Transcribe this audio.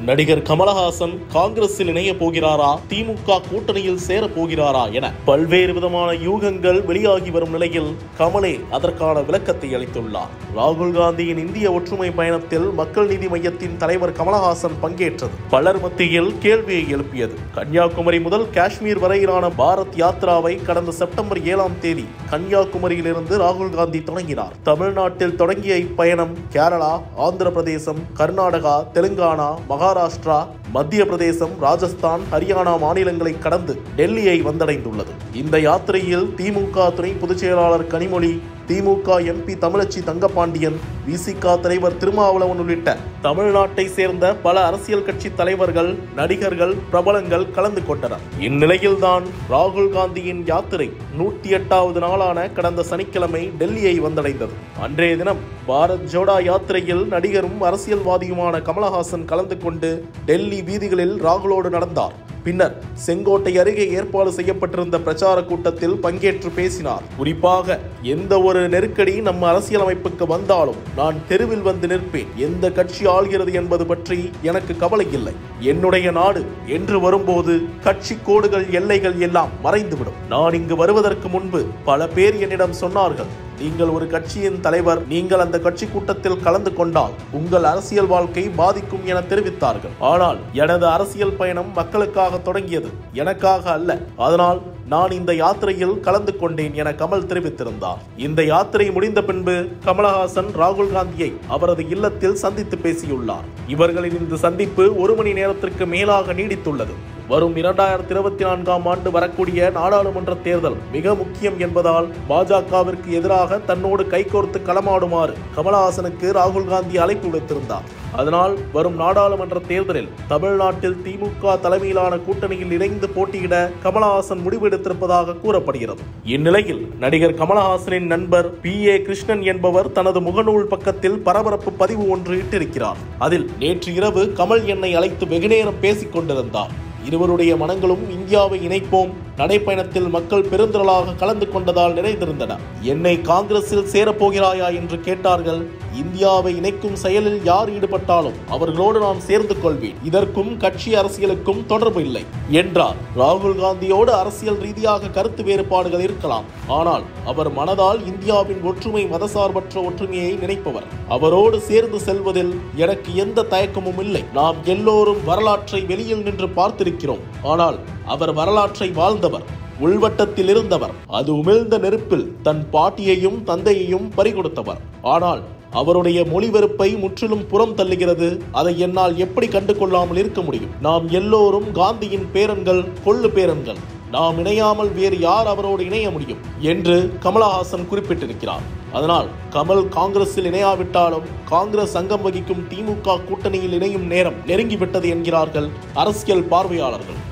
நடிகர் கமலஹாசன் காங்கிரஸில் இணைய போகிறாரா, திமுக கூட்டணியில் சேர போகிறாரா என பல்வேறு விதமான யூகங்கள் வெளியாகி வரும் நிலையில் கமலே அதற்கான விளக்கத்தை அளித்துள்ளார். ராகுல் காந்தியின் இந்திய ஒற்றுமை பயணத்தில் மக்கள் நீதி மையத்தின் தலைவர் கமலஹாசன் பங்கேற்றது பலர் மத்தியில் கேள்வியை எழுப்பியது. கன்னியாகுமரி முதல் காஷ்மீர் வரையிலான பாரத் யாத்ராவை கடந்த செப்டம்பர் 7ஆம் தேதி கன்னியாகுமரியிலிருந்து ராகுல் காந்தி தொடங்கினார். தமிழ்நாட்டில் தொடங்கிய இப்பயணம் கேரளா, ஆந்திர பிரதேசம், கர்நாடகா, தெலுங்கானா, மகாராஷ்டிரா, மத்திய பிரதேசம், ராஜஸ்தான், ஹரியானா மாநிலங்களை கடந்து டெல்லியை வந்தடைந்துள்ளது. இந்த யாத்திரையில் திமுக துணை பொதுச் செயலாளர் கனிமொழி, திமுக எம்பி தமிழச்சி தங்கபாண்டியன், விசிக தலைவர் திருமாவளவன் உள்ளிட்ட தமிழ்நாட்டை சேர்ந்த பல அரசியல் கட்சி தலைவர்கள், நடிகர்கள், பிரபலங்கள் கலந்து கொண்டனர். இந்நிலையில்தான் ராகுல் காந்தியின் யாத்திரை 108வது நாளான கடந்த சனிக்கிழமை டெல்லியை வந்தடைந்தது. அன்றைய தினம் பாரத் ஜோடோ யாத்திரையில் நடிகரும் அரசியல்வாதியுமான கமலஹாசன் கலந்து கொண்டு டெல்லி வீதிகளில் ராகுலோடு நடந்தார். பின்னர் செங்கோட்டை அருகே ஏற்பாடு செய்யப்பட்டிருந்த பிரச்சார கூட்டத்தில் பங்கேற்று பேசினார். குறிப்பாக எந்த ஒரு நெருக்கடி நம்ம அரசியலமைப்புக்கு வந்தாலும் நான் தெருவில் வந்து நிற்பேன். எந்த கட்சி ஆள்கிறது என்பது பற்றி எனக்கு கவலை இல்லை. என்னுடைய நாடு என்று வரும்போது கட்சி கோடுகள், எல்லைகள் எல்லாம் மறைந்துவிடும். நான் இங்கு வருவதற்கு முன்பு பல பேர் என்னிடம் சொன்னார்கள், நீங்கள் ஒரு கட்சியின் தலைவர், நீங்கள் அந்த கட்சி கூட்டத்தில் கலந்து கொண்டால் உங்கள் அரசியல் வாழ்க்கை பாதிக்கும் என தெரிவித்தார்கள். ஆனால் எனது அரசியல் பயணம் மக்களுக்காக தொடங்கியது, எனக்காக அல்ல. அதனால் நான் இந்த யாத்திரையில் கலந்து கொண்டேன் என கமல் தெரிவித்திருந்தார். இந்த யாத்திரை முடிந்த பின்பு கமலஹாசன் ராகுல் காந்தியை அவரது இல்லத்தில் சந்தித்து பேசியுள்ளார். இவர்களின் இந்த சந்திப்பு 1 மணி நேரத்திற்கு மேலாக நீடித்துள்ளது. வரும் 2024ஆம் ஆண்டு வரக்கூடிய நாடாளுமன்ற தேர்தல் மிக முக்கியம் என்பதால் பாஜகவிற்கு எதிராக தன்னோடு கைகோர்த்து களமாடுமாறு கமலஹாசனுக்கு ராகுல் காந்தி அழைப்பு விடுத்திருந்தார். அதனால் வரும் நாடாளுமன்ற தேர்தலில் தமிழ்நாட்டில் திமுக தலைமையிலான கூட்டணியில் இணைந்து போட்டியிட கமலஹாசன் முடிவெடுத்திருப்பதாக கூறப்படுகிறது. இந்நிலையில் நடிகர் கமலஹாசனின் நண்பர் PA கிருஷ்ணன் என்பவர் தனது முகநூல் பக்கத்தில் பரபரப்பு பதிவு ஒன்று இட்டிருக்கிறார். அதில் நேற்று இரவு கமல் என்னை அழைத்து வெகுநேரம் பேசிக் கொண்டிருந்தார். இருவருடைய மனங்களும் இந்தியாவை இணைப்போம் நடைப்பயணத்தில் மக்கள் பெருந்திரளாக கலந்து கொண்டதால் நிறைந்திருந்தன. என்னை காங்கிரஸில் சேரப்போகிறாயா என்று கேட்டார்கள். இந்தியாவை இணைக்கும் செயலில் யார் ஈடுபட்டாலும் அவர்களோடு நான் சேர்ந்து கொள்வேன். இதற்கும் கட்சி அரசியலுக்கும் தொடர்பு இல்லை என்றார். ராகுல் காந்தியோடு அரசியல் ரீதியாக கருத்து வேறுபாடுகள் இருக்கலாம். ஆனால் அவர் மனதால் இந்தியாவின் ஒற்றுமை, மதசார்பற்ற ஒற்றுமையை நினைப்பவர். அவரோடு சேர்ந்து செல்வதில் எனக்கு எந்த தயக்கமும் இல்லை. நாம் எல்லோரும் வரலாற்றை வெளியில் நின்று பார்த்திருக்கிறோம். ஆனால் அவர் வரலாற்றை வாழ்ந்தவர், உள்வட்டத்தில் இருந்தவர். அது உமிழ்ந்த நெருப்பில் தன் பாட்டியையும் தந்தையையும் பறிகொடுத்தவர். ஆனால் அவருடைய மொழிவெறுப்பை முற்றிலும் புறம் தள்ளுகிறது. அதை என்னால் எப்படி கண்டு கொள்ளாமல் இருக்க முடியும்? நாம் எல்லோரும் காந்தியின் பேரன்கள், கொள்ளு பேரன்கள். நாம் இணையாமல் வேறு யார் அவரோடு இணைய முடியும் என்று கமலஹாசன் குறிப்பிட்டிருக்கிறார். அதனால் கமல் காங்கிரஸில் இணையாவிட்டாலும் காங்கிரஸ் அங்கம் வகிக்கும் திமுக கூட்டணியில் இணையும் நேரம் நெருங்கிவிட்டது என்கிறார்கள் அரசியல் பார்வையாளர்கள்.